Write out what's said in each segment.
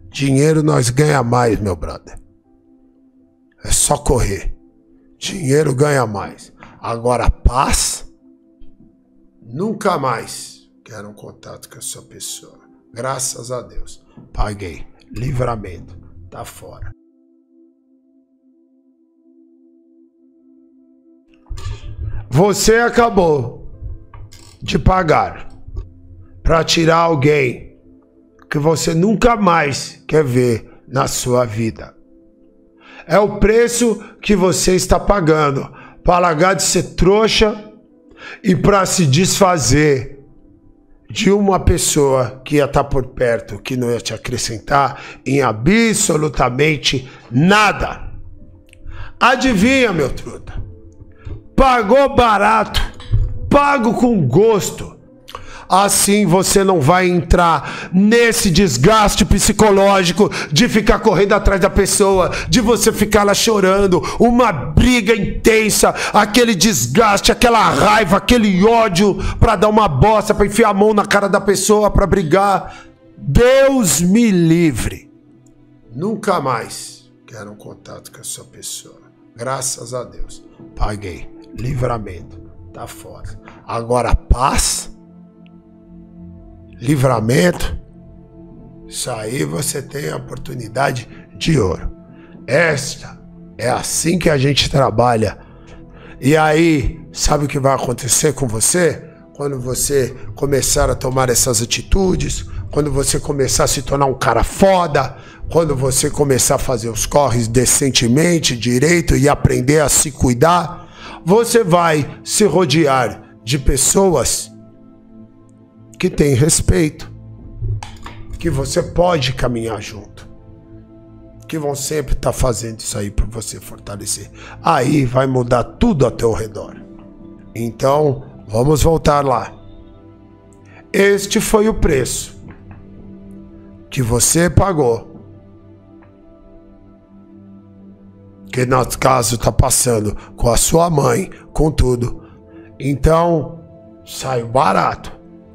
Dinheiro nós ganha mais, meu brother. É só correr. Dinheiro ganha mais. Agora, paz, nunca mais quero um contato com essa pessoa. Graças a Deus. Paguei. Livramento. Tá fora. Você acabou de pagar para tirar alguém que você nunca mais quer ver na sua vida. É o preço que você está pagando para largar de ser trouxa e para se desfazer de uma pessoa que ia estar por perto, que não ia te acrescentar em absolutamente nada. Adivinha, meu truta? Pagou barato, pago com gosto. Assim você não vai entrar nesse desgaste psicológico de ficar correndo atrás da pessoa, de você ficar lá chorando, uma briga intensa, aquele desgaste, aquela raiva, aquele ódio para dar uma bosta, para enfiar a mão na cara da pessoa, para brigar. Deus me livre. Nunca mais quero um contato com essa pessoa. Graças a Deus. Paguei. Livramento. Tá fora. Agora paz, livramento, isso aí você tem a oportunidade de ouro. Esta é assim que a gente trabalha. E aí, sabe o que vai acontecer com você? Quando você começar a tomar essas atitudes, quando você começar a se tornar um cara foda, quando você começar a fazer os corres decentemente, direito e aprender a se cuidar, você vai se rodear de pessoas que têm respeito, que você pode caminhar junto, que vão sempre estar fazendo isso aí para você fortalecer. Aí vai mudar tudo ao teu redor. Então, vamos voltar lá. Este foi o preço que você pagou, que no caso está passando com a sua mãe, com tudo. Então, saiu barato.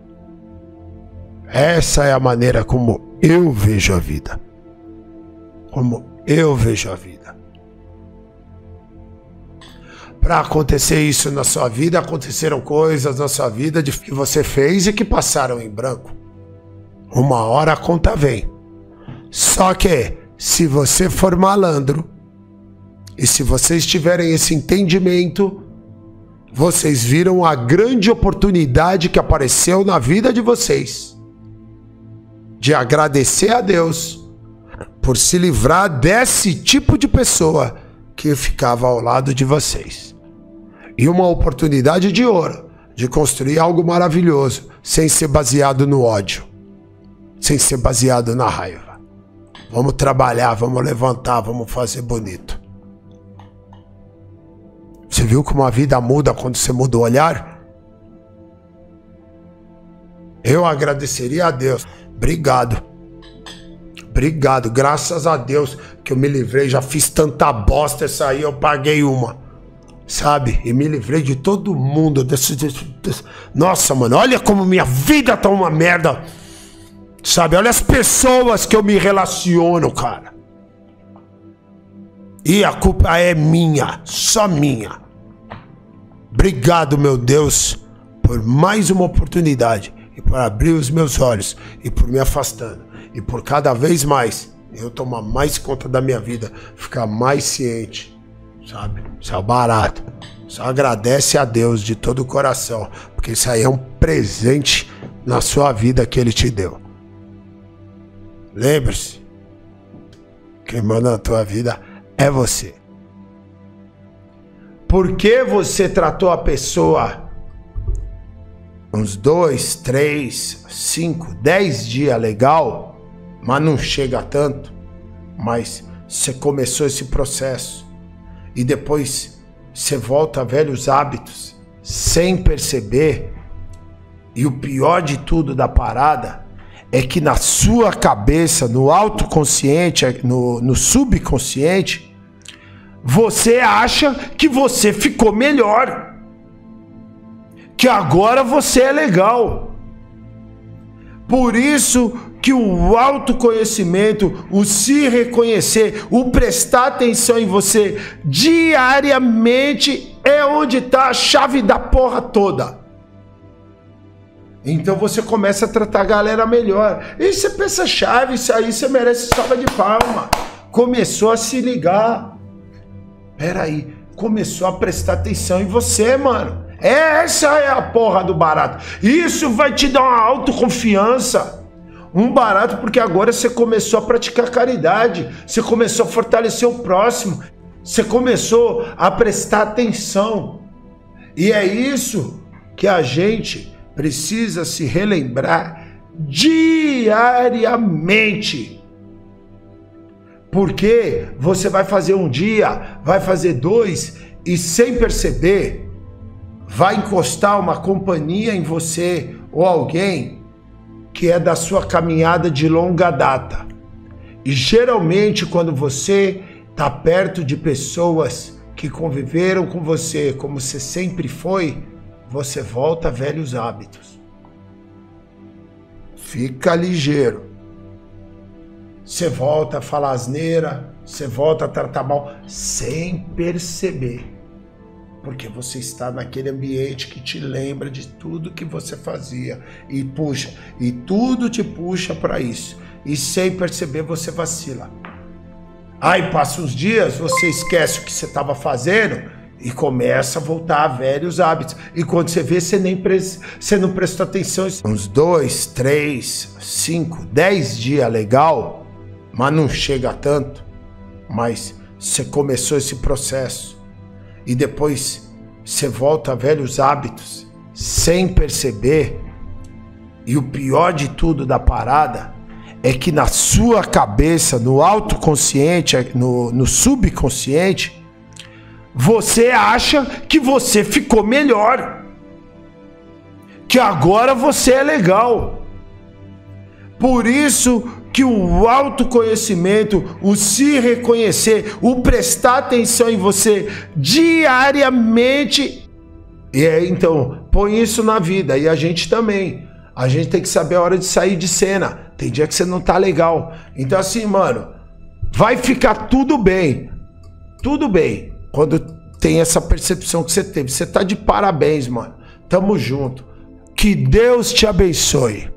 Essa é a maneira como eu vejo a vida. Como eu vejo a vida. Para acontecer isso na sua vida, aconteceram coisas na sua vida que você fez e que passaram em branco. Uma hora a conta vem. Só que, se você for malandro, e se vocês tiverem esse entendimento, vocês viram a grande oportunidade que apareceu na vida de vocês de agradecer a Deus por se livrar desse tipo de pessoa que ficava ao lado de vocês. E uma oportunidade de ouro de construir algo maravilhoso sem ser baseado no ódio, sem ser baseado na raiva. Vamos trabalhar, vamos levantar, vamos fazer bonito. Você viu como a vida muda quando você muda o olhar? Eu agradeceria a Deus. Obrigado. Obrigado. Graças a Deus que eu me livrei. Já fiz tanta bosta. Essa aí eu paguei uma. Sabe? E me livrei de todo mundo. Nossa, mano. Olha como minha vida tá uma merda. Sabe? Olha as pessoas que eu me relaciono, cara. E a culpa é minha. Só minha. Obrigado, meu Deus, por mais uma oportunidade e por abrir os meus olhos e por me afastando e por cada vez mais eu tomar mais conta da minha vida, ficar mais ciente, sabe? Isso é barato. Só agradece a Deus de todo o coração, porque isso aí é um presente na sua vida que Ele te deu. Lembre-se, quem manda na tua vida é você. Por que você tratou a pessoa uns 2, 3, 5, 10 dias legal, mas não chega a tanto, mas você começou esse processo e depois você volta a velhos hábitos sem perceber? E o pior de tudo da parada é que na sua cabeça, no autoconsciente, no subconsciente, você acha que você ficou melhor, que agora você é legal. Por isso que o autoconhecimento, o se reconhecer, o prestar atenção em você diariamente é onde está a chave da porra toda. Então você começa a tratar a galera melhor. E você pensa, chave, isso aí você merece salva de palma. Começou a se ligar. Peraí, começou a prestar atenção em você, mano. Essa é a porra do barato. Isso vai te dar uma autoconfiança. Um barato porque agora você começou a praticar caridade. Você começou a fortalecer o próximo. Você começou a prestar atenção. E é isso que a gente precisa se relembrar diariamente. Porque você vai fazer um dia, vai fazer dois e sem perceber vai encostar uma companhia em você ou alguém que é da sua caminhada de longa data. E geralmente quando você está perto de pessoas que conviveram com você como você sempre foi, você volta a velhos hábitos. Fica ligeiro. Você volta a falar asneira, você volta a tratar mal sem perceber. Porque você está naquele ambiente que te lembra de tudo que você fazia e puxa, e tudo te puxa para isso. E sem perceber você vacila. Aí passa uns dias, você esquece o que você estava fazendo e começa a voltar a velhos hábitos. E quando você vê, você não prestou atenção. Uns 2, 3, 5, 10 dias legal, mas não chega a tanto. Mas você começou esse processo. E depois você volta a velhos hábitos sem perceber. E o pior de tudo da parada é que na sua cabeça, no autoconsciente, no subconsciente, você acha que você ficou melhor. Que agora você é legal. Por isso que o autoconhecimento, o se reconhecer, o prestar atenção em você diariamente. Então, põe isso na vida. E a gente também. A gente tem que saber a hora de sair de cena. Tem dia que você não tá legal. Então assim, mano, vai ficar tudo bem. Tudo bem. Quando tem essa percepção que você teve. Você tá de parabéns, mano. Tamo junto. Que Deus te abençoe.